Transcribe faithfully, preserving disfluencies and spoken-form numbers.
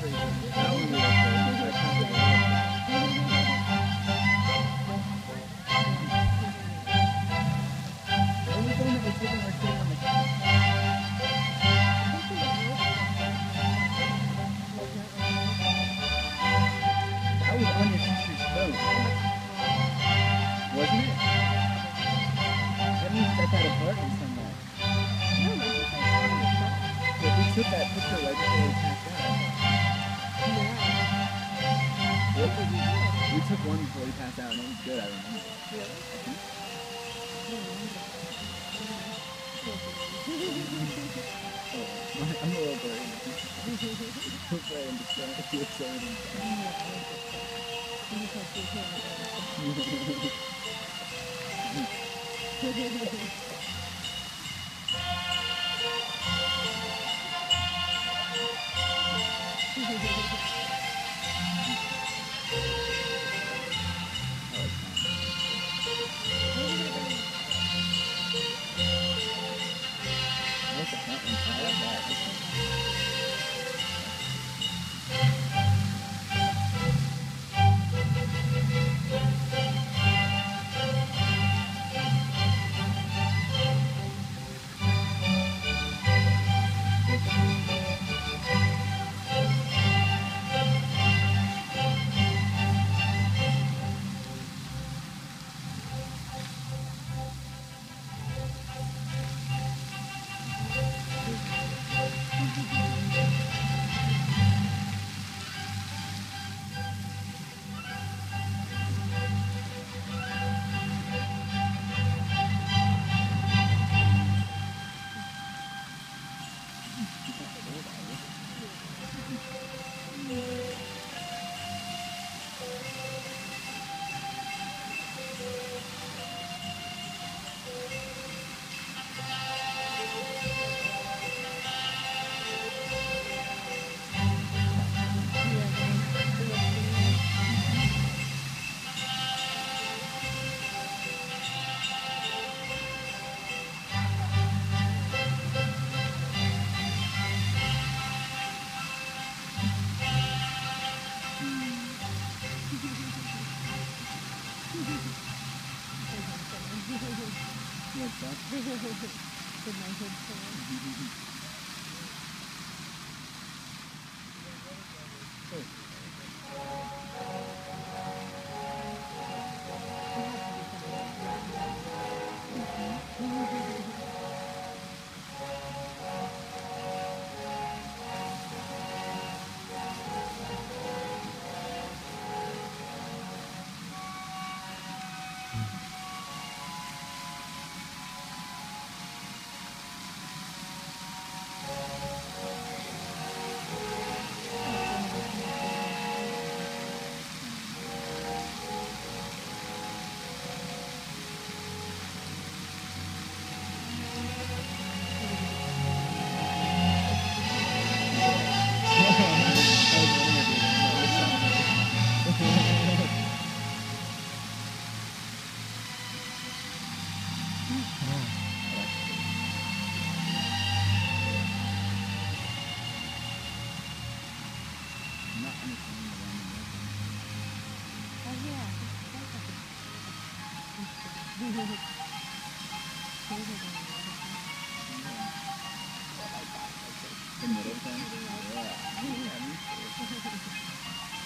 That one we were first. I passed it over. The only thing that was giving our kid on the that was on your sister's phone, wasn't it? That means that's at a party somewhere. But we took that picture right before we passed out. We took one before we passed out, and it was good, I remember. Oh, I'm a little worried. Hopefully I understand what you're saying. What's the front one? I like that. What's that? With my headphones. The middle thing? Yeah. Yeah, me too.